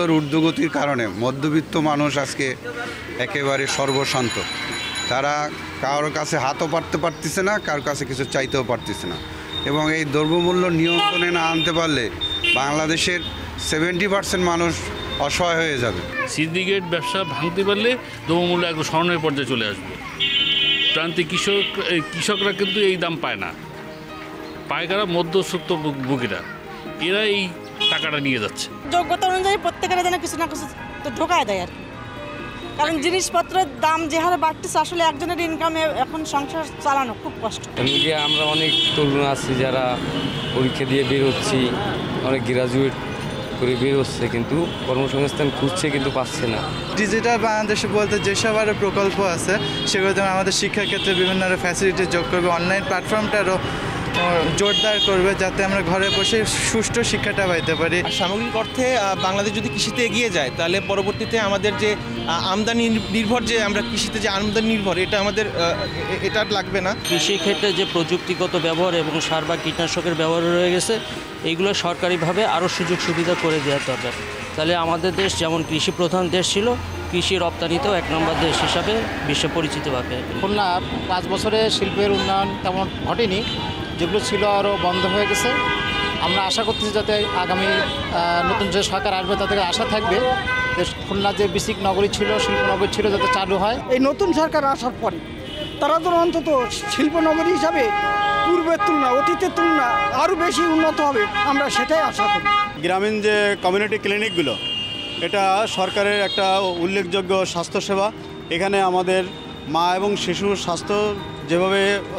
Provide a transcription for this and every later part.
দ্রব্যমূল্যের ঊর্ধ্বগতির কারণে মধ্যবিত্ত মানুষ আজকে একেবারে সর্বশান্ত। তারা কারোর কাছে হাতও পাততে পারতেছে না, কারোর কাছে কিছু চাইতেও পারতেছে না। এবং এই দ্রব্যমূল্য নিয়ন্ত্রণে না আনতে পারলে বাংলাদেশের 70% মানুষ অসহায় হয়ে যাবে। সিন্ডিকেট ব্যবসা ভাঙতে পারলে দ্রব্যমূল্য একদম স্বর্ণের পর্যায়ে চলে আসবে। প্রান্তিক কৃষকরা কিন্তু এই দাম পায় না, পায় কারা? মধ্যস্বত্ব ভোগীরা, এরা এই টাকাটা নিয়ে যাচ্ছে। যোগ্যতা অনুযায়ী প্রত্যেকের যেন কিছু না কিছু তো ঢোকায় দেয় আর কি। কারণ জিনিসপত্রের দাম যে হারে বাড়তেছে, আসলে একজনের ইনকামে এখন সংসার চালানো খুব কষ্ট। এমনিকে আমরা অনেক তরুণ আছি যারা পরীক্ষা দিয়ে বের হচ্ছি, অনেক গ্রাজুয়েট করে বের হচ্ছে, কিন্তু কর্মসংস্থান খুঁজছে কিন্তু পাচ্ছে না। ডিজিটাল বাংলাদেশে বলতে যেসব আরও প্রকল্প আছে সেগুলো যেমন আমাদের শিক্ষাক্ষেত্রে বিভিন্ন ফ্যাসিলিটি যোগ করবে, অনলাইন প্ল্যাটফর্মটারও জোরদার করবে যাতে আমরা ঘরে বসে সুষ্ঠু শিক্ষাটা পাইতে পারি। সামগ্রিক অর্থে বাংলাদেশ যদি কৃষিতে এগিয়ে যায় তাহলে পরবর্তীতে আমাদের যে আমদানি নির্ভর, যে আমরা কৃষিতে যে আমদানি নির্ভর, এটা আমাদের এটা লাগবে না। কৃষিক্ষেত্রে যে প্রযুক্তিগত ব্যবহার এবং সার বা কীটনাশকের ব্যবহার রয়ে গেছে, এইগুলো সরকারিভাবে আরও সুযোগ সুবিধা করে দেওয়া দরকার। তাহলে আমাদের দেশ যেমন কৃষি প্রধান দেশ ছিল, কৃষি রপ্তানিতেও 1 নম্বর দেশ হিসাবে বিশ্বে পরিচিত পাবে। খুলনা 5 বছরে শিল্পের উন্নয়ন তেমন ঘটেনি, যেগুলো ছিল আরও বন্ধ হয়ে গেছে। আমরা আশা করতেছি যাতে আগামী নতুন যে সরকার আসবে তাদের আশা থাকবে যে খুলনা যে বিসিক নগরী ছিল, শিল্পনগরী ছিল, যাতে চালু হয়। এই নতুন সরকার আসার পরে তারা তো অন্তত শিল্পনগরী হিসাবে পূর্বের তুলনা, অতীতের তুলনা আরও বেশি উন্নত হবে, আমরা সেটাই আশা করি। গ্রামীণ যে কমিউনিটি ক্লিনিকগুলো, এটা সরকারের একটা উল্লেখযোগ্য স্বাস্থ্যসেবা। এখানে আমাদের মা এবং শিশুর স্বাস্থ্য যেভাবে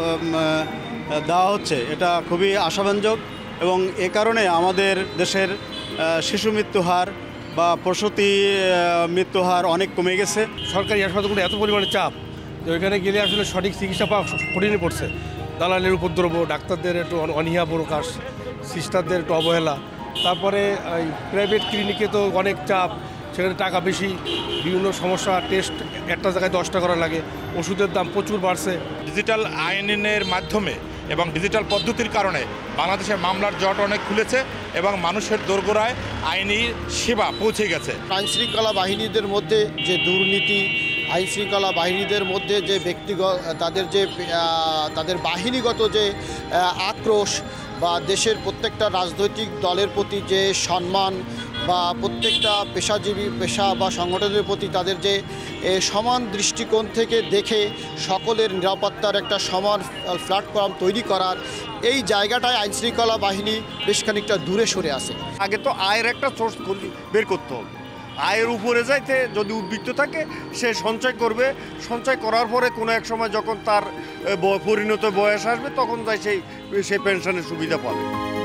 দেওয়া হচ্ছে, এটা খুবই আশাব্যঞ্জক এবং এ কারণে আমাদের দেশের শিশু মৃত্যু হার বা প্রসূতি মৃত্যু হার অনেক কমে গেছে। সরকারি হাসপাতালগুলো এত পরিমাণে চাপ যে ওইখানে গেলে আসলে সঠিক চিকিৎসা পাওয়া কঠিনই পড়ছে। দালালের উপদ্রব, ডাক্তারদের একটু অনীহা প্রকাশ, সিস্টারদের একটু অবহেলা, তারপরে এই প্রাইভেট ক্লিনিকে তো অনেক চাপ, সেখানে টাকা বেশি, বিভিন্ন সমস্যা, টেস্ট একটা জায়গায় 10টা করা লাগে, ওষুধের দাম প্রচুর বাড়ছে। ডিজিটাল আইনের মাধ্যমে এবং ডিজিটাল পদ্ধতির কারণে বাংলাদেশের মামলার জট অনেক খুলেছে এবং মানুষের দোরগোড়ায় আইনি সেবা পৌঁছে গেছে। আইনশৃঙ্খলা বাহিনীদের মধ্যে যে দুর্নীতি, আইনশৃঙ্খলা বাহিনীদের মধ্যে যে ব্যক্তিগত তাদের বাহিনীগত যে আক্রোশ বা দেশের প্রত্যেকটা রাজনৈতিক দলের প্রতি যে সম্মান বা প্রত্যেকটা পেশা বা সংগঠনের প্রতি তাদের যে সমান দৃষ্টিকোণ থেকে দেখে সকলের নিরাপত্তার একটা সমান প্ল্যাটফর্ম তৈরি করার এই জায়গাটায় আইনশৃঙ্খলা বাহিনী বেশ খানিকটা দূরে সরে আসে। আগে তো আয়ের একটা সোর্স বের করতে হবে। আয়ের উপরে যাইতে যদি উদ্বৃত্ত থাকে সে সঞ্চয় করবে, সঞ্চয় করার পরে কোনো এক সময় যখন তার পরিণত বয়স আসবে তখন যাই সেই পেনশনের সুবিধা পাবে।